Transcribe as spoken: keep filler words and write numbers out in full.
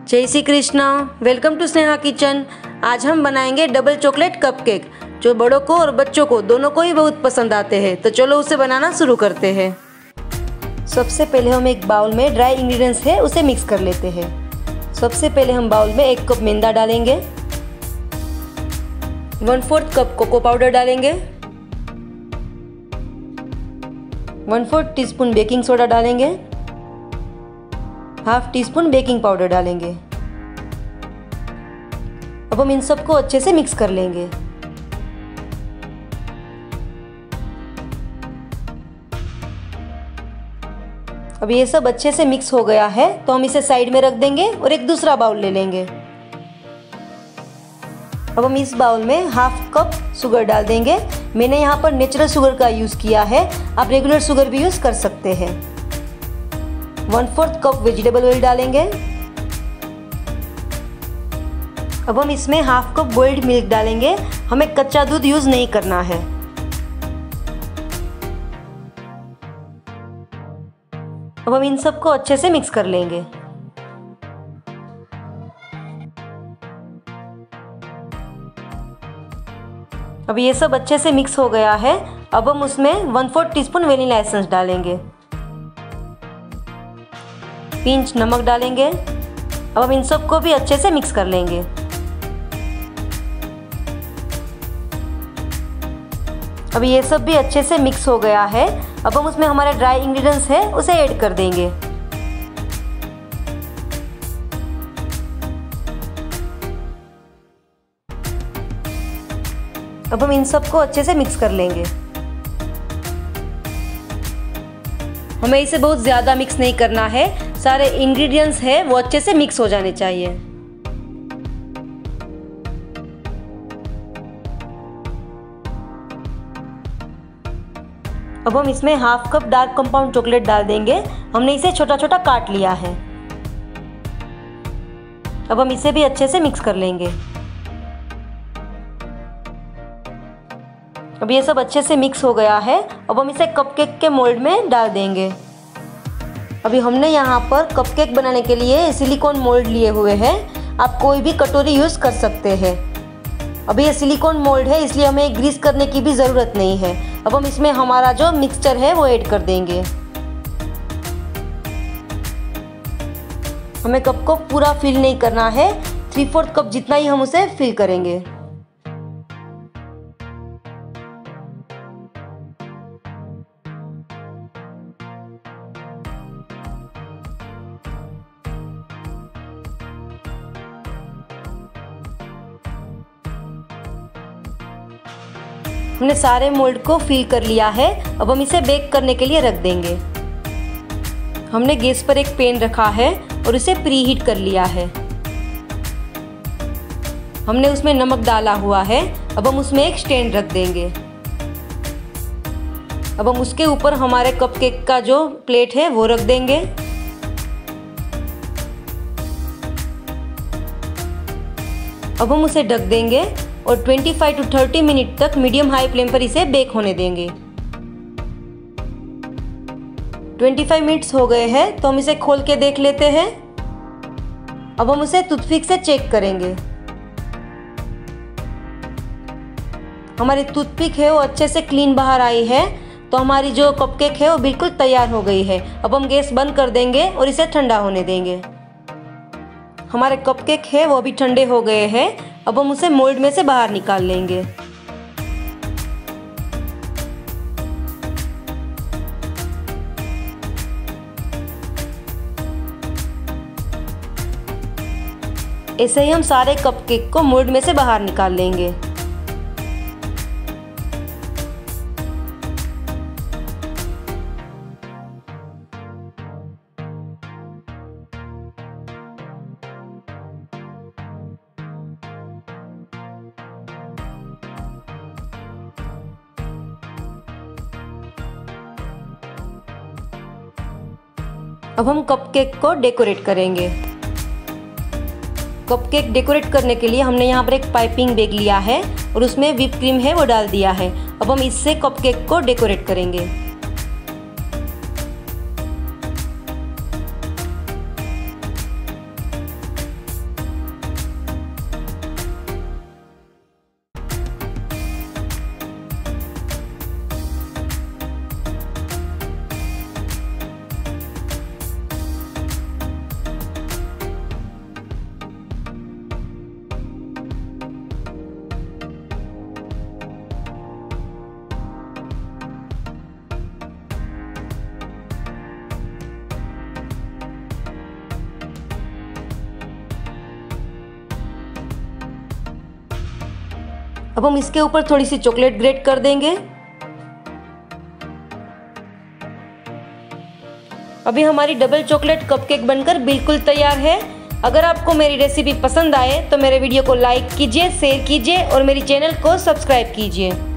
जय Shri Krishna. Welcome to Sneha kitchen. आज हम बनाएंगे डबल चॉकलेट कपकेक जो बड़ों को और बच्चों को दोनों को ही बहुत पसंद आते हैं। तो चलो उसे बनाना शुरू करते हैं। सबसे पहले हम एक बाउल में ड्राई इंग्रेडिएंट्स है उसे मिक्स कर लेते हैं। सबसे पहले हम बाउल में एक कप मैदा डालेंगे, one fourth cup cocoa powder डालेंगे, one fourth teaspoon baking soda डालेंगे, half teaspoon baking powder डालेंगे। अब हम इन सबको अच्छे से मिक्स कर लेंगे। अब ये सब अच्छे से मिक्स हो गया है तो हम इसे साइड में रख देंगे और एक दूसरा बाउल ले लेंगे। अब हम इस बाउल में हाफ कप शुगर डाल देंगे। मैंने यहाँ पर नेचुरल शुगर का यूज़ किया है, आप रेगुलर शुगर भी यूज़ कर सकते हैं। One fourth cup vegetable oil डालेंगे। अब हम इसमें हाफ कप बॉइल्ड मिल्क डालेंगे। हमें कच्चा दूध यूज नहीं करना है। अब हम इन सबको अच्छे से मिक्स कर लेंगे। अब ये सब अच्छे से मिक्स हो गया है। अब हम उसमें one fourth teaspoon vanilla essence डालेंगे, पिंच नमक डालेंगे। अब हम इन सबको भी अच्छे से मिक्स कर लेंगे। अब ये सब भी अच्छे से मिक्स हो गया है। अब हम उसमें हमारे ड्राई इंग्रेडिएंट्स है उसे ऐड कर देंगे। अब हम इन सबको अच्छे से मिक्स कर लेंगे। हमें इसे बहुत ज़्यादा मिक्स नहीं करना है, सारे इंग्रेडिएंट्स है वो अच्छे से मिक्स हो जाने चाहिए। अब हम इसमें half cup dark compound chocolate डाल देंगे। हमने इसे छोटा छोटा काट लिया है। अब हम इसे भी अच्छे से मिक्स कर लेंगे। अब ये सब अच्छे से मिक्स हो गया है। अब हम इसे कपकेक के मोल्ड में डाल देंगे। अभी हमने यहाँ पर कपकेक बनाने के लिए सिलिकॉन मोल्ड लिए हुए हैं। आप कोई भी कटोरी यूज़ कर सकते हैं। अभी ये सिलिकॉन मोल्ड है इसलिए हमें ग्रीस करने की भी ज़रूरत नहीं है। अब हम इसमें हमारा जो मिक्सचर है वो ऐड कर देंगे। हमें कप को पूरा फिल नहीं करना है, थ्री फोर्थ कप जितना ही हम उसे फिल करेंगे। हमने सारे मोल्ड को फिल कर लिया है। अब हम इसे बेक करने के लिए रख देंगे। हमने गैस पर एक पैन रखा है और इसे प्री हीट कर लिया है। हमने उसमें नमक डाला हुआ है। अब हम उसमें एक स्टैंड रख देंगे। अब हम उसके ऊपर हमारे कपकेक का जो प्लेट है वो रख देंगे। अब हम उसे ढक देंगे और पच्चीस टू तीस मिनट तक मीडियम हाई फ्लेम पर इसे बेक होने देंगे। पच्चीस मिनट्स हो गए हैं तो हम इसे खोल के देख लेते हैं। अब हम उसे टूथपिक से चेक करेंगे। हमारी टूथपिक है वो अच्छे से क्लीन बाहर आई है तो हमारी जो कपकेक है वो बिल्कुल तैयार हो गई है। अब हम गैस बंद कर देंगे और इसे ठंडा होने देंगे। हमारे कपकेक है वो भी ठंडे हो गए हैं। अब हम उसे मोल्ड में से बाहर निकाल लेंगे। ऐसे ही हम सारे कपकेक को मोल्ड में से बाहर निकाल लेंगे। अब हम कपकेक को डेकोरेट करेंगे। कपकेक डेकोरेट करने के लिए हमने यहाँ पर एक पाइपिंग बैग लिया है और उसमें व्हिप क्रीम है वो डाल दिया है। अब हम इससे कपकेक को डेकोरेट करेंगे। अब हम इसके ऊपर थोड़ी सी चॉकलेट ग्रेट कर देंगे। अभी हमारी डबल चॉकलेट कपकेक बनकर बिल्कुल तैयार है। अगर आपको मेरी रेसिपी पसंद आए तो मेरे वीडियो को लाइक कीजिए, शेयर कीजिए और मेरी चैनल को सब्सक्राइब कीजिए।